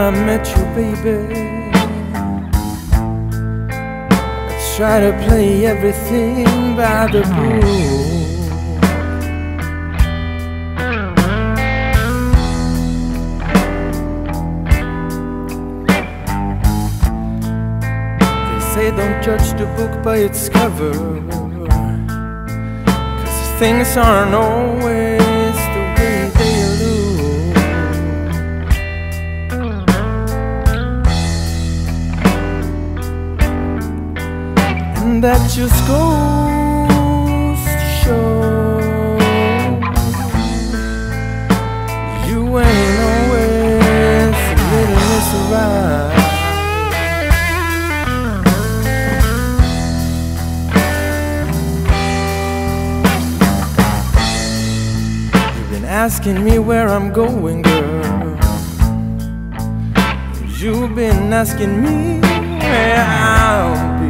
I met you, baby. I try to play everything by the rules. They say don't judge the book by its cover, 'cause things aren't always the way they look. And that just goes to show you ain't always little Miss Right. Asking me where I'm going, girl. You've been asking me where I'll be.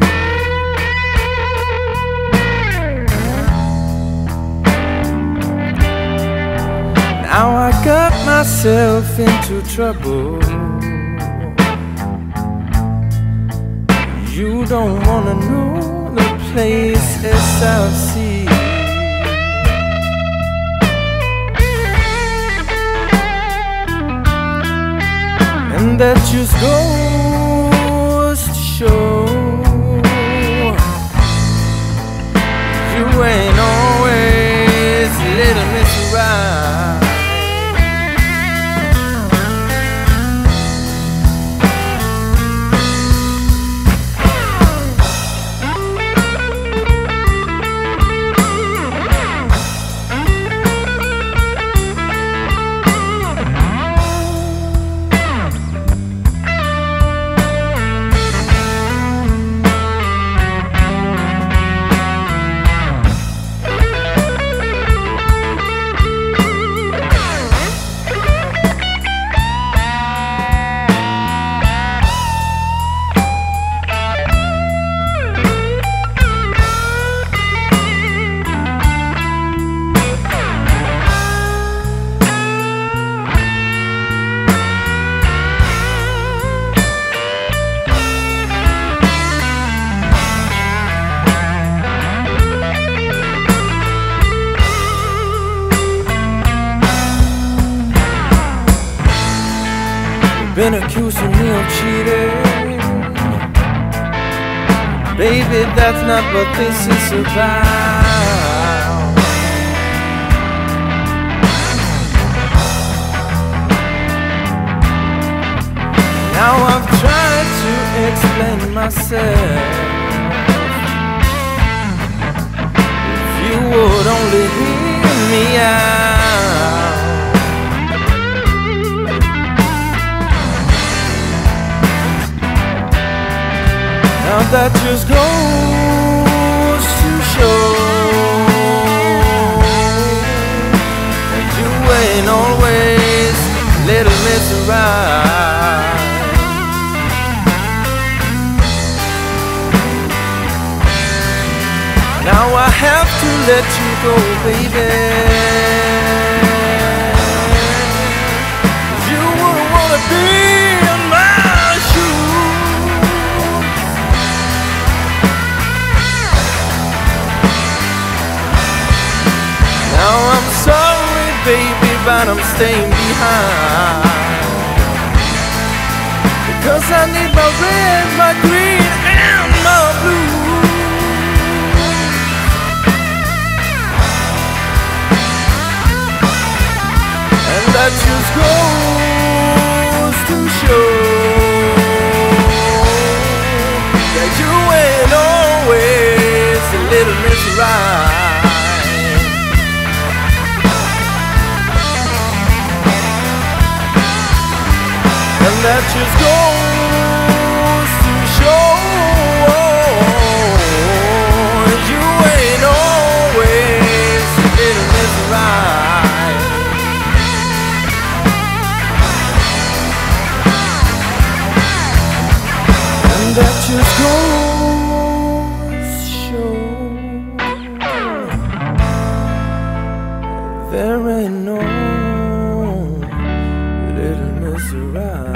Now I got myself into trouble. You don't wanna know the places I've seen. And that just goes to show you ain't always little Miss Right. Been accusing me of cheating. Baby, that's not what this is about. Now I've tried to explain myself. If you would only hear me out. Now that just goes to show that you ain't always little Miss Right. Now I have to let you go, baby. You wouldn't wanna be in my shoes. Now I'm sorry, baby, but I'm staying behind, because I need my red, my green, and my blue. And that just goes to show that you ain't always a little Miss Right. And that just goes to show you ain't always a little Miss Right. And that just goes to show there ain't no little Miss Right.